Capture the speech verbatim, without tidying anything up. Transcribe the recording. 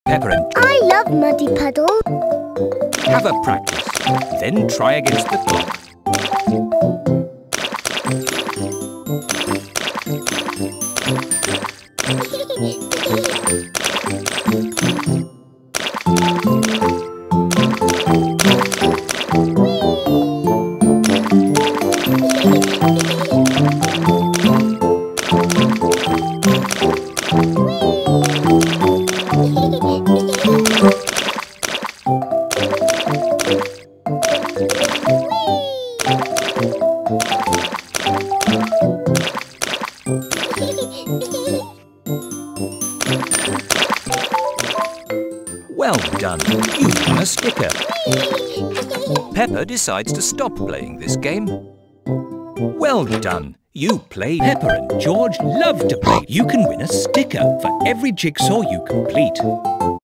Peppa and I love Muddy Puddle. have a practice. Then try against the clock. Well done. You won a sticker. Peppa decides to stop playing this game. Well done. You played. Peppa and George love to play. You can win a sticker for every jigsaw you complete.